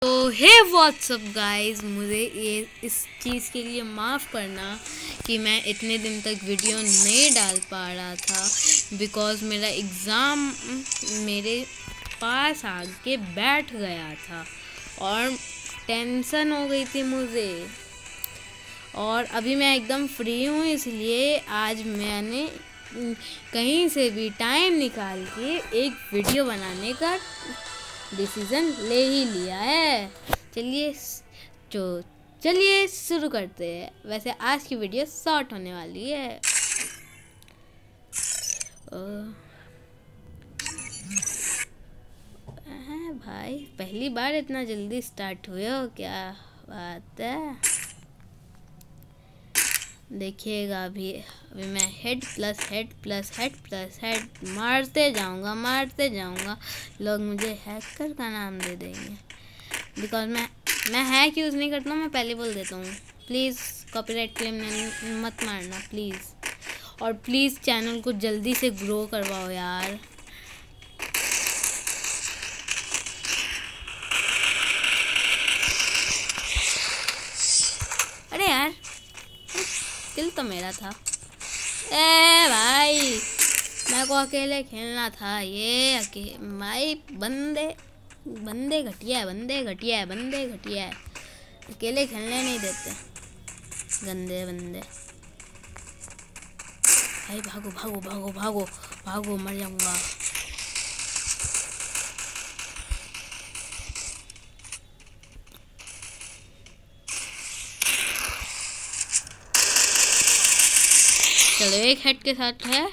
तो हे WhatsApp guys, मुझे ये इस चीज़ के लिए माफ़ करना कि मैं इतने दिन तक वीडियो नहीं डाल पा रहा था बिकॉज़ मेरा एग्ज़ाम मेरे पास आके बैठ गया था और टेंशन हो गई थी मुझे। और अभी मैं एकदम फ्री हूँ, इसलिए आज मैंने कहीं से भी टाइम निकाल के एक वीडियो बनाने का डिसीज़न ले ही लिया है। चलिए शुरू करते हैं। वैसे आज की वीडियो शॉर्ट होने वाली है। भाई पहली बार इतना जल्दी स्टार्ट हुए हो, क्या बात है। देखिएगा अभी मैं head plus head plus head plus head मारते जाऊंगा। लोग मुझे हैकर का नाम दे देंगे बिकॉज मैं हैक यूज़ नहीं करता हूँ। मैं पहले बोल देता हूँ, प्लीज़ कॉपीराइट क्लेम मत मारना प्लीज़। और प्लीज़ चैनल को जल्दी से ग्रो करवाओ यार। अरे यार किल तो मेरा था। ए भाई मेरे को अकेले खेलना था। ये भाई बंदे घटिया है। अकेले खेलने नहीं देते गंदे बंदे। भाई भागो मर जाऊंगा। चलो एक हेड के साथ है।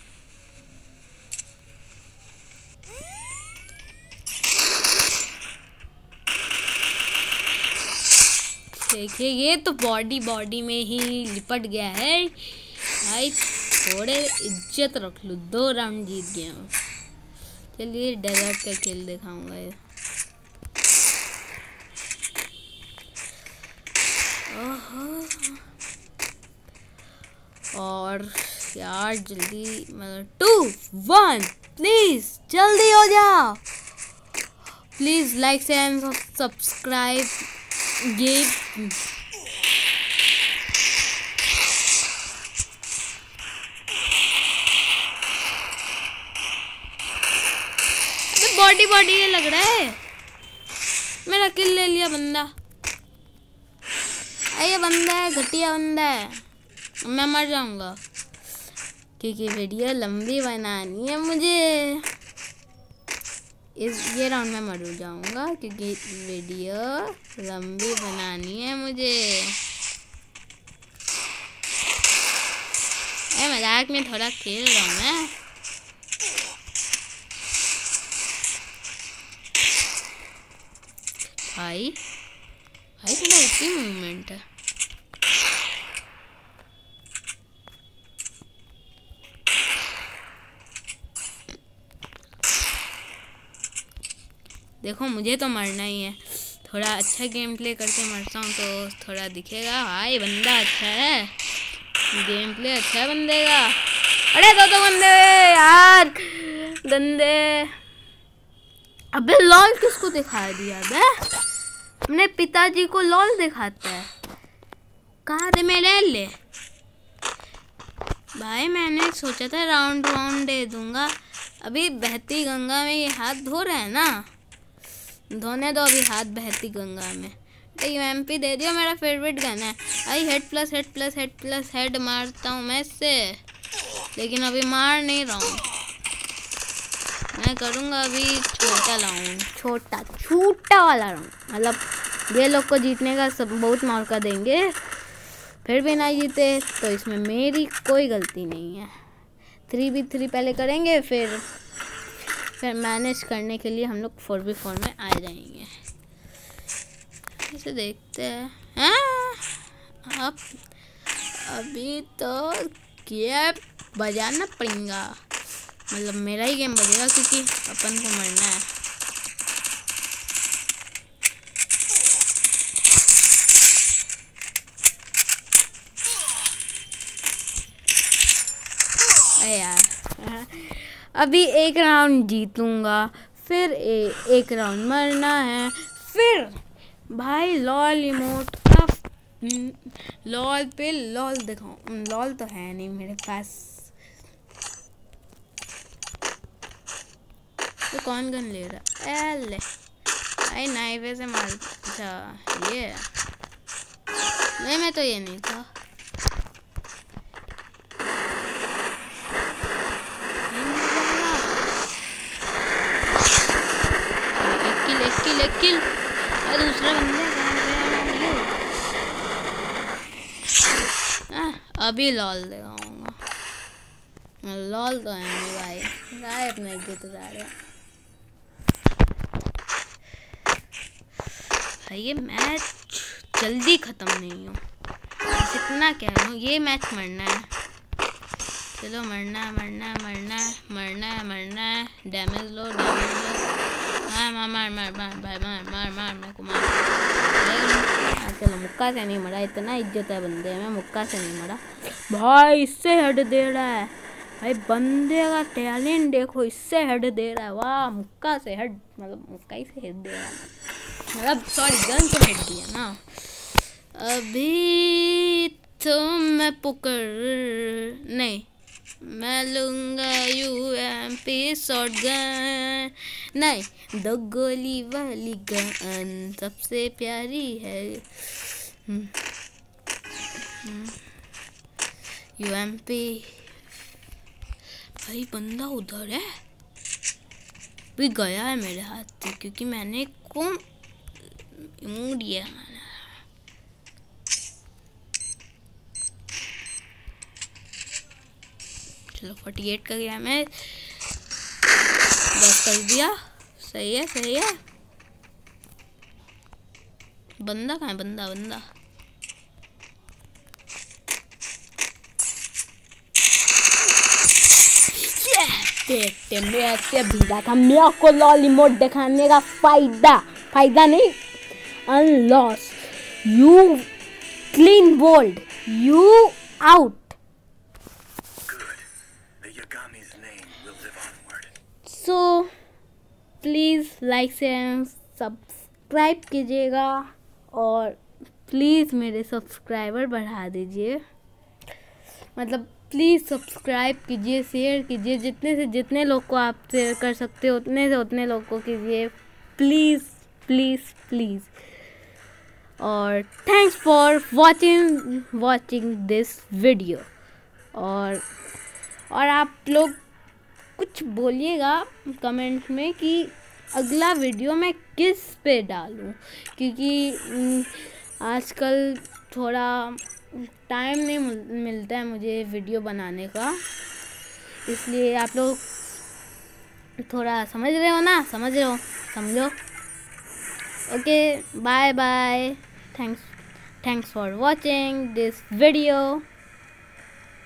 देखिए ये तो बॉडी में ही लिपट गया है भाई। थोड़े इज्जत रख लो, 2 राउंड जीत गया हूँ। चलिए डेजर्ट का खेल दिखाऊंगा ये। और यार जल्दी, मतलब 2 1 प्लीज जल्दी हो जाओ। प्लीज लाइक से एंड सब्सक्राइब। ये बॉडी ये लग रहा है। मेरा किल ले लिया बंदा। ये बंदा है, घटिया बंदा है। मैं मर जाऊंगा क्योंकि वीडियो लंबी बनानी है मुझे। ये राउंड में मर जाऊंगा क्योंकि वीडियो लंबी बनानी है मुझे। मजाक में थोड़ा खेल रहा हूँ मैं। भाई थोड़ा इसी मूवमेंट है। देखो मुझे तो मरना ही है। थोड़ा अच्छा गेम प्ले करके मरता हूँ तो थोड़ा दिखेगा। भाई बंदा अच्छा है, गेम प्ले अच्छा है बंदे का। अरे दो बंदे यार गंदे। अबे लॉल किसको दिखा दिया बे? अपने पिताजी को लॉल दिखाता है। कहाँ थे मेरे ले? भाई मैंने सोचा था राउंड दे दूंगा। अभी बहती गंगा में ये हाथ धो रहे हैं ना, धोने दो अभी हाथ बहती गंगा में। यूएमपी दे दियो, मेरा फेवरेट गन है। आई हेड प्लस हेड मारता हूँ मैं इससे, लेकिन अभी मार नहीं रहा हूँ। मैं करूँगा अभी छोटा वाला राउंड। मतलब ये लोग को जीतने का सब बहुत मौका देंगे, फिर भी ना जीते तो इसमें मेरी कोई गलती नहीं है। 3v3 पहले करेंगे, फिर मैनेज करने के लिए हम लोग 4v4 में आ जाएंगे। इसे देखते हैं। अब अभी तो गेम बजाना पड़ेगा, मतलब मेरा ही गेम बजेगा क्योंकि अपन को मरना है। अरे यार अभी एक राउंड जीतूंगा, फिर एक राउंड मरना है, फिर भाई लॉल इमोट लॉल पे लॉल दिखाऊं, लॉल तो है नहीं मेरे पास। तो कौन गन ले रहा है? ले भाई नाइफ से मार। अच्छा ये नहीं, मैं तो ये नहीं था। एक किल दूसरा बंदा अभी लॉल दिखाऊंगा। लॉल तो है नहीं भाई, गायब नहीं गिर रहा। भाई ये मैच जल्दी ख़त्म नहीं हो, इतना कह रहा हूँ। ये मैच मरना है, चलो मरना है मरना है मरना है मरना है मरना है। डैमेज लो डैमेज लो। हाँ मार मार मार मार भाई मार मार मार मेरे को मार। चलो मुक्का से नहीं मरा, इतना इज्जत है बंदे में, मुक्का से नहीं मरा। भाई इससे हेड दे रहा है भाई, बंदे का टैलेंट देखो, इससे हेड दे रहा है। वाह मुक्का से हेड, मतलब मुक्का ही से हेड दे रहा है, मतलब सॉरी गन से हेड दिया ना। अभी तो मैं पुकर नहीं, मैं लूँगा यूएमपी शॉटगन, नहीं दो गोली वाली गन सबसे प्यारी है। यूएमपी भाई बंदा उधर है, भी गया है मेरे हाथ से क्योंकि मैंने को इमोट दिया। चलो 48 का गया मैं, 10 कर दिया। सही है सही है। बंदा कहाँ है? बंदा बंदा देखते मैं ऐसे भीगा था। मेरे को लॉल इमोट दिखाने का फायदा नहीं, unless you clean bold you out. So please like share subscribe कीजिएगा और प्लीज़ मेरे सब्सक्राइबर बढ़ा दीजिए, मतलब प्लीज़ सब्सक्राइब कीजिए, शेयर कीजिए, जितने से जितने लोग को आप शेयर कर सकते हो उतने से उतने लोग को कीजिए, प्लीज़ प्लीज़ प्लीज़। और thanks for watching this video. और आप लोग कुछ बोलिएगा कमेंट में कि अगला वीडियो मैं किस पे डालूं, क्योंकि आजकल थोड़ा टाइम नहीं मिलता है मुझे वीडियो बनाने का, इसलिए आप लोग थोड़ा समझ रहे हो ना, समझो। Okay bye bye, thanks for watching this video.